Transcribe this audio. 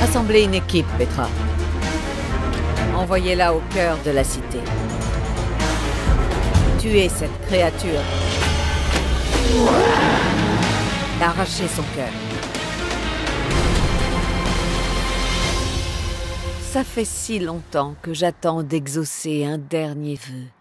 Assemblez une équipe, Petra. Envoyez-la au cœur de la cité. Tuez cette créature. Arrachez son cœur. Ça fait si longtemps que j'attends d'exaucer un dernier vœu.